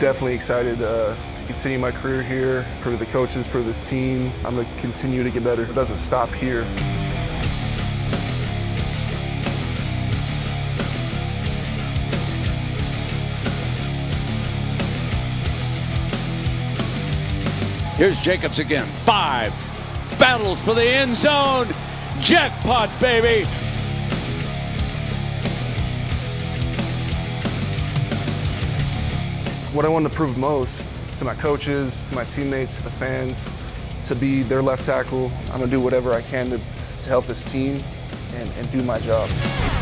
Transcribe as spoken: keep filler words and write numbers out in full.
definitely excited uh, to continue my career here, for the coaches, for this team. I'm going to continue to get better. It doesn't stop here. Here's Jacobs again. Five. Battles for the end zone. Jackpot, baby. What I wanted to prove most to my coaches, to my teammates, to the fans, to be their left tackle. I'm going to do whatever I can to, to help this team and, and do my job.